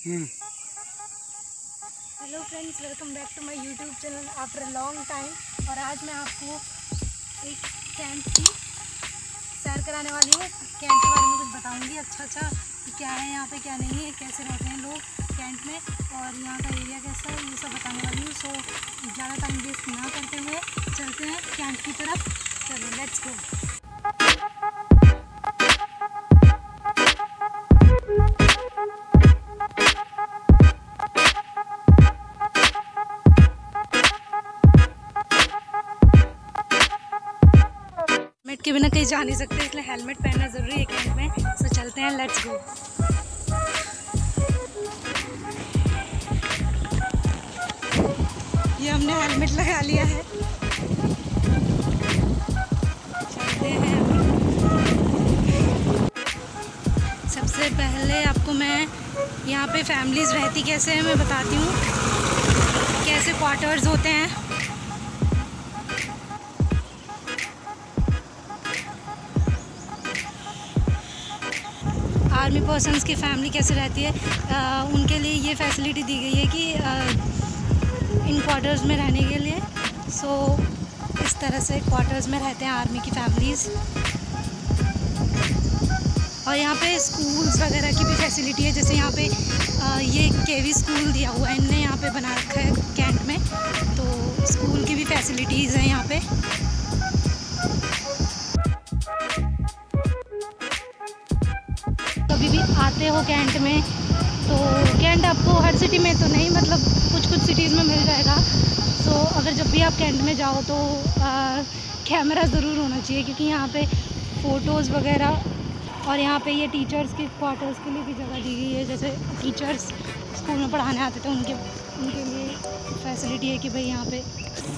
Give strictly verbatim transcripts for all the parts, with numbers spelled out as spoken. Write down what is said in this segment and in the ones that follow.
Hello friends, welcome back to my YouTube channel after a long time. और आज मैं आपको एक कैंट की सैर कराने वाली हूँ। कैंट के बारे में कुछ बताऊँगी अच्छा अच्छा कि क्या है यहाँ पे, क्या नहीं है, कैसे रहते हैं लोग कैंट में और यहाँ का एरिया कैसा है, ये सब बताने वाली हूँ। सो ज़्यादा टाइम वेस्ट ना करते हुए चलते हैं कैंट की तरफ। चलो लेट्स गो। हेलमेट के बिना कहीं जा नहीं सकते, इसलिए हेलमेट पहनना ज़रूरी है कैंट में। सो चलते हैं, लेट्स गो। ये हमने हेलमेट लगा लिया है, चलते हैं। सबसे पहले आपको मैं यहाँ पे फैमिलीज़ रहती कैसे हैं मैं बताती हूँ, कैसे क्वार्टर्स होते हैं। आर्मी पर्सन्स की फैमिली कैसे रहती है, आ, उनके लिए ये फैसिलिटी दी गई है कि आ, इन क्वार्टर्स में रहने के लिए। सो इस तरह से क्वार्टर्स में रहते हैं आर्मी की फैमिलीज़। और यहाँ पे स्कूल्स वगैरह की भी फैसिलिटी है, जैसे यहाँ पे आ, ये केवी स्कूल दिया हुआ है इनने यहाँ पे बना रखा है कैंट में, तो स्कूल की भी फैसिलिटीज़ हैं यहाँ पे। कभी भी आते हो कैंट में तो कैंट आपको हर सिटी में तो नहीं, मतलब कुछ कुछ सिटीज़ में मिल जाएगा। तो अगर जब भी आप कैंट में जाओ तो आ, कैमरा ज़रूर होना चाहिए, क्योंकि यहाँ पे फ़ोटोज़ वगैरह, और यहाँ पे ये टीचर्स के क्वार्टर्स के लिए भी जगह दी गई है। जैसे टीचर्स स्कूल में पढ़ाने आते थे, उनके उनके लिए फैसिलिटी है कि भाई यहाँ पे,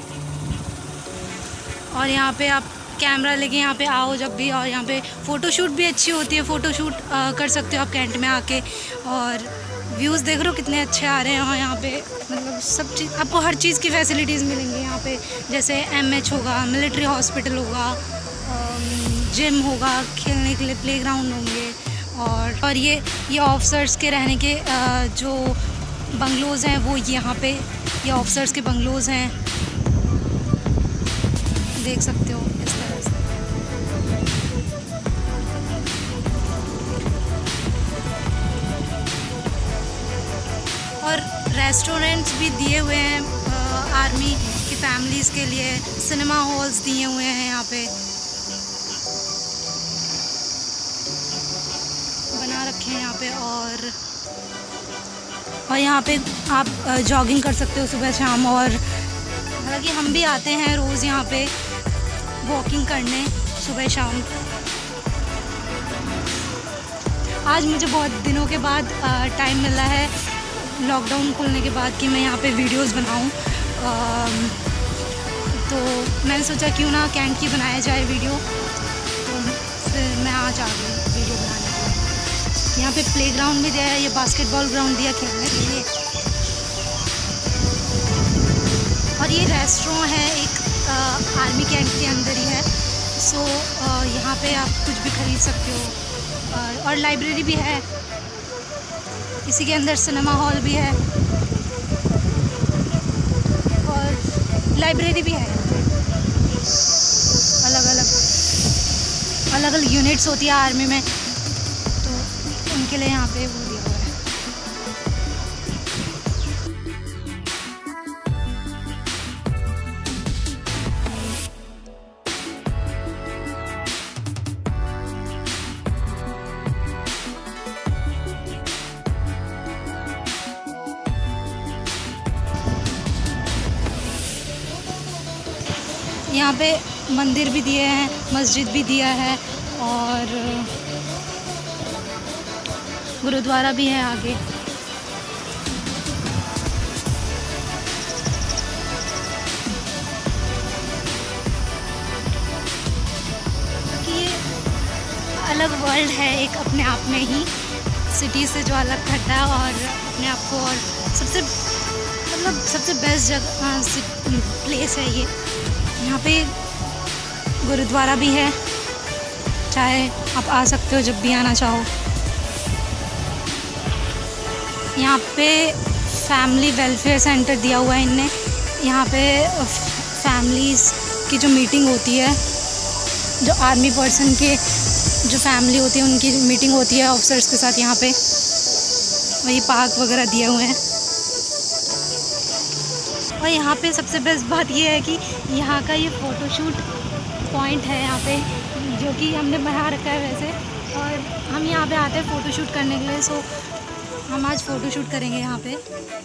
और यहाँ पे आप कैमरा लेके यहाँ पे आओ जब भी, और यहाँ पे फ़ोटोशूट भी अच्छी होती है। फ़ोटोशूट कर सकते हो आप कैंट में आके, और व्यूज़ देख रहे हो कितने अच्छे आ रहे हैं। और यहाँ पे मतलब सब चीज़, आपको हर चीज़ की फैसिलिटीज़ मिलेंगी यहाँ पे। जैसे एम एच होगा, मिलिट्री हॉस्पिटल होगा, जिम होगा, खेलने के लिए प्लेग्राउंड होंगे, और और ये ये ऑफिसर्स के रहने के जो बंगलोज़ हैं वो यहाँ पे, ये ऑफिसर्स के बंगलोज़ हैं, देख सकते हो इस तरह से। और रेस्टोरेंट्स भी दिए हुए हैं आर्मी की फैमिलीज़ के लिए, सिनेमा हॉल्स दिए हुए हैं यहाँ पे, बना रखे हैं यहाँ पे। और और यहाँ पे आप जॉगिंग कर सकते हो सुबह शाम। और हालांकि हम भी आते हैं रोज़ यहाँ पे वॉकिंग करने सुबह शाम। आज मुझे बहुत दिनों के बाद टाइम मिला है लॉकडाउन खुलने के बाद कि मैं यहाँ पे वीडियोस बनाऊँ, तो मैंने सोचा क्यों ना कैंट की बनाया जाए वीडियो, तो फिर मैं आज आ गई वीडियो बनाने के लिए। यहाँ पे प्लेग्राउंड भी दिया है, ये बास्केटबॉल ग्राउंड दिया खेलने के लिए। और ये रेस्टोरेंट है एक आ, आर्मी कैंट के अंदर ही है। सो आ, यहाँ पे आप कुछ भी खरीद सकते हो। आ, और लाइब्रेरी भी है, इसी के अंदर सिनेमा हॉल भी है, और लाइब्रेरी भी है। अलग अलग अलग अलग यूनिट्स होती है आर्मी में, तो उनके लिए यहाँ पे वो दिया हुआ है। यहाँ पे मंदिर भी दिए हैं, मस्जिद भी दिया है, और गुरुद्वारा भी है आगे। कि ये अलग वर्ल्ड है एक अपने आप में ही, सिटी से जो अलग करता है, और अपने आप को, और सबसे मतलब सबसे बेस्ट जगह प्लेस है ये। यहाँ पे गुरुद्वारा भी है, चाहे आप आ सकते हो जब भी आना चाहो। यहाँ पे फैमिली वेलफेयर सेंटर दिया हुआ है इनने। यहाँ पे फैमिलीज़ की जो मीटिंग होती है, जो आर्मी पर्सन के जो फैमिली होती है उनकी मीटिंग होती है ऑफिसर्स के साथ यहाँ पे। वही पार्क वगैरह दिए हुए हैं। और यहाँ पे सबसे बेस्ट बात ये है कि यहाँ का ये फ़ोटोशूट पॉइंट है यहाँ पे, जो कि हमने बना रखा है वैसे। और हम यहाँ पे आते हैं फ़ोटोशूट करने के लिए, सो हम आज फ़ोटोशूट करेंगे यहाँ पे।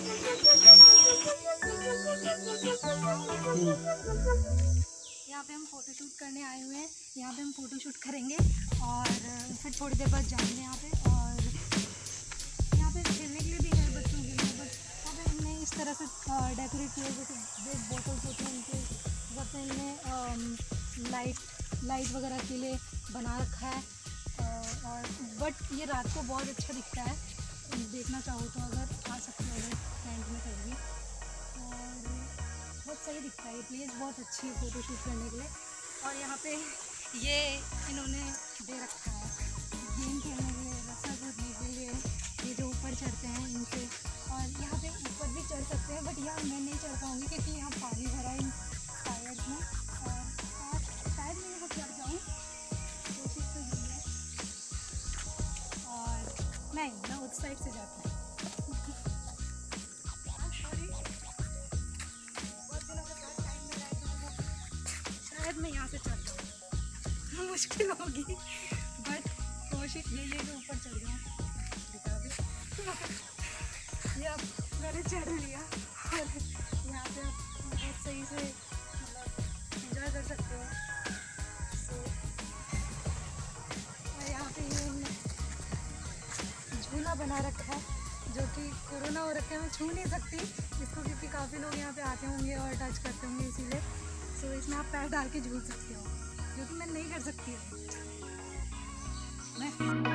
यहाँ पे हम फ़ोटोशूट करने आए हुए हैं। यहाँ पे हम फ़ोटोशूट करेंगे और फिर थोड़ी देर बाद जाएंगे यहाँ पे। और यहाँ पे खेलने के लिए भी है बच्चों के लिए, बट यहाँ पे हमने इस तरह से डेकोरेट किया है, जैसे वेट बॉटल्स होते हैं उनके जब पे इनने लाइट लाइट वगैरह के लिए बना रखा है। और बट ये रात को बहुत अच्छा दिखता है, देखना चाहो तो अगर आ सकते हो अगर टेंट में कभी। और बहुत सही दिखता है, ये प्लेस बहुत अच्छी है फ़ोटोशूट करने के लिए। और यहाँ पे ये इन्होंने दे रखा है गेम खेलने के लिए, रस्सा कूदने के लिए, ये जो ऊपर चढ़ते हैं इनसे। और यहाँ पे ऊपर भी चढ़ सकते हैं, बट यहाँ मैं नहीं चढ़ पाऊँगी क्योंकि यहाँ पानी भरा है इन टायर्स में। और शायद मैं यहाँ चढ़ जाऊँ, कोशिश तो यही है। और नहीं, मैं उस साइड से जाती हूँ। शायद मैं यहाँ से चढ़ जाऊँ, मुश्किल होगी, बट कोशिश यही है कि ऊपर चढ़ जाऊँ। ये अब मैंने चढ़ लिया और यहाँ पे आप बहुत सही से मतलब एंजॉय कर सकते हो। सो और यहाँ पे ये झूला बना रखा है, जो कि कोरोना हो रखा है, मैं छू नहीं सकती इसको क्योंकि काफ़ी लोग यहाँ पे आते होंगे और टच करते होंगे, इसीलिए। सो इसमें आप पैर डाल के झूल सकते हो, जो कि मैं नहीं कर सकती मैं।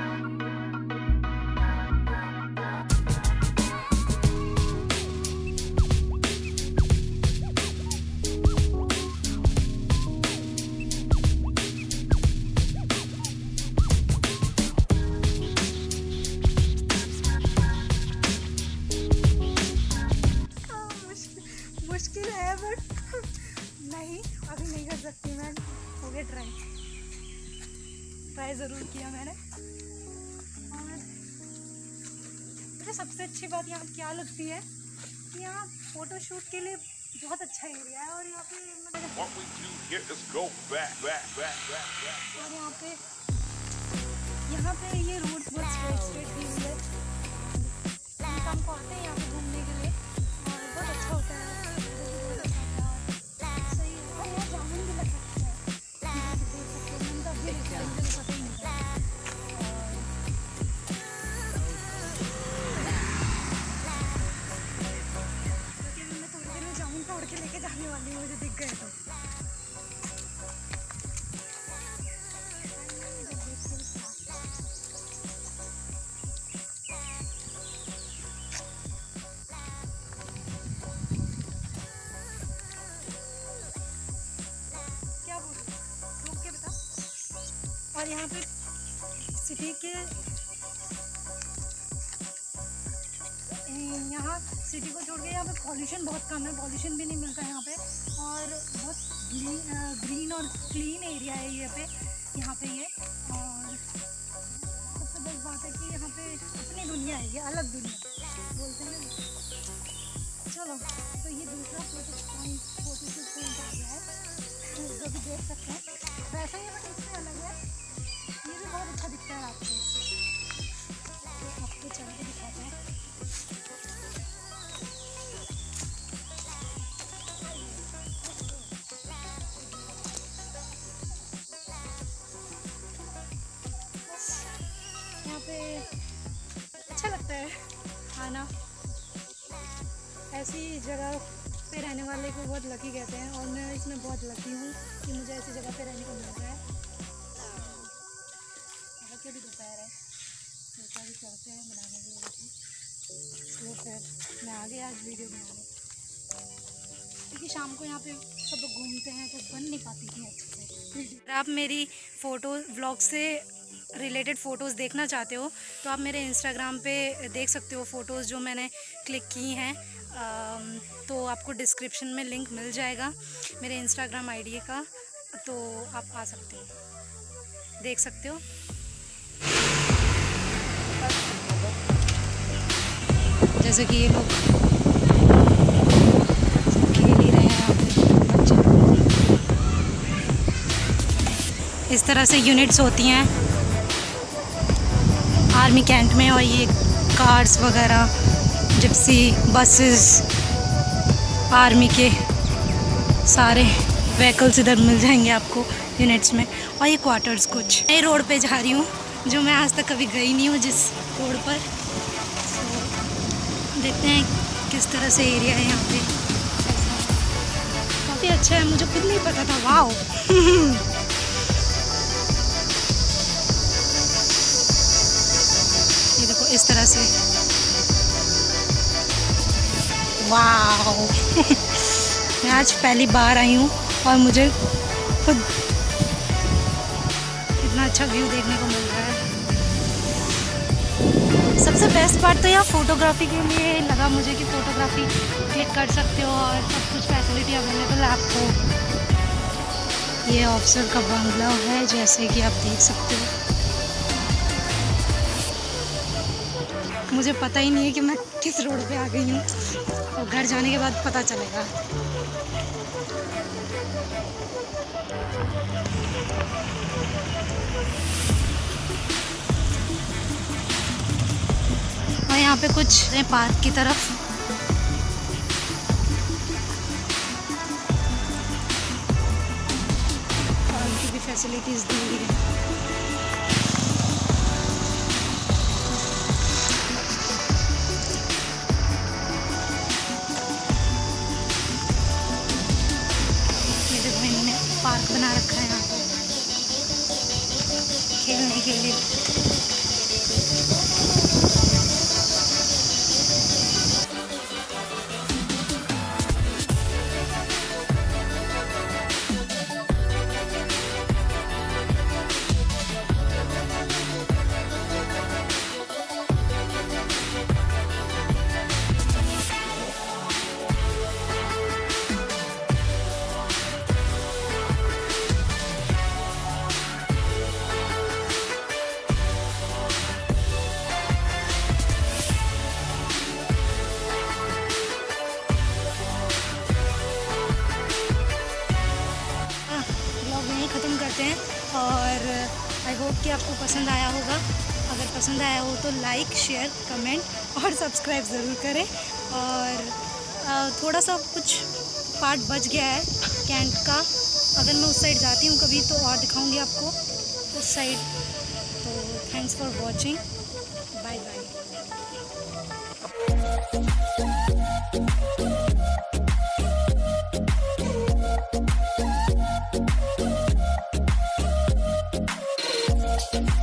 मुश्किल है बट नहीं, अभी नहीं कर सकती मैं। हो गया ट्राई ट्राई ज़रूर किया मैंने। और मुझे सबसे अच्छी बात यहाँ क्या लगती है कि यहाँ फ़ोटोशूट के लिए बहुत अच्छा एरिया है। और यहाँ पे मतलब और यहाँ पे यहाँ पे ये रोड्स बहुत स्ट्रेट स्ट्रेट दी हुई है। हमको आते हैं यहाँ पे घूमने के लिए और बहुत अच्छा होता है। लेके जाने वाली मुझे दिख गए तो क्या बोलूं, रुक के बता। और यहाँ पे सिटी के यहाँ सिटी को छोड़ के यहाँ पे पॉल्यूशन बहुत कम है, पॉल्यूशन भी नहीं मिलता यहाँ पे। और बहुत ग्रीन ग्रीन और क्लीन एरिया है ये पे यहाँ पे ये। और सबसे बड़ी बात है कि यहाँ पे अपनी दुनिया है, ये अलग दुनिया बोलते हैं ना। चलो तो ये दूसरा फोटो पॉइंट फोटोशूट पॉइंट आ गया है, जो भी देख सकते हैं। वैसा ही बट इससे अलग है, ये भी बहुत अच्छा दिखता है आपको। तो आपको चल के दिखाते हैं। यहाँ पे अच्छा लगता है आना, ऐसी जगह पे रहने वाले को बहुत लकी कहते हैं। और मैं इसमें बहुत लकी हूँ कि मुझे ऐसी जगह पे रहने को मिल रहा है। के भी दोपहर है, सोचा भी करते हैं बनाने के लिए, इसलिए फिर मैं आ गया आज वीडियो बनाने। क्योंकि शाम को यहाँ पे सब लोग घूमते हैं तो बन नहीं पाती थी अच्छे से। आप मेरी फ़ोटो व्लॉग से रिलेटेड फ़ोटोज़ देखना चाहते हो तो आप मेरे इंस्टाग्राम पे देख सकते हो फ़ोटोज़ जो मैंने क्लिक की हैं। तो आपको डिस्क्रिप्शन में लिंक मिल जाएगा मेरे इंस्टाग्राम आईडी का, तो आप आ सकते हो, देख सकते हो। जैसे कि ये लोग खेल ही रहे हैं यहाँ पे बच्चे। इस तरह से यूनिट्स होती हैं आर्मी कैंट में, और ये कार्स वगैरह, जिप्सी, बसेस, आर्मी के सारे व्हीकल्स इधर मिल जाएंगे आपको यूनिट्स में। और ये क्वार्टर्स कुछ नई रोड पे जा रही हूँ जो मैं आज तक कभी गई नहीं हूँ जिस रोड पर। तो देखते हैं किस तरह से एरिया है यहाँ पे। काफ़ी अच्छा है, मुझे खुद नहीं पता था। वाओ ये देखो इस तरह से, वाओ मैं आज पहली बार आई हूँ और मुझे खुद इतना अच्छा व्यू देखने को मिल रहा है। सबसे बेस्ट पार्ट तो यहाँ फ़ोटोग्राफी के लिए लगा मुझे कि फ़ोटोग्राफी क्लिक कर सकते हो और सब कुछ फैसिलिटी अवेलेबल है आपको। ये ऑफिसर का बंगला है जैसे कि आप देख सकते हो। मुझे पता ही नहीं है कि मैं किस रोड पे आ गई हूँ, तो घर जाने के बाद पता चलेगा। और यहाँ पे कुछ है पार्क की तरफ। पार्क की भी फैसिलिटीज़ दी हुई है। पार्क बना रखा है यहाँ पे खेलने के लिए। ख़त्म करते हैं और आई होप कि आपको पसंद आया होगा। अगर पसंद आया हो तो लाइक, शेयर, कमेंट और सब्सक्राइब ज़रूर करें। और थोड़ा सा कुछ पार्ट बच गया है कैंट का, अगर मैं उस साइड जाती हूँ कभी तो और दिखाऊंगी आपको उस साइड। तो thanks for watching, bye bye.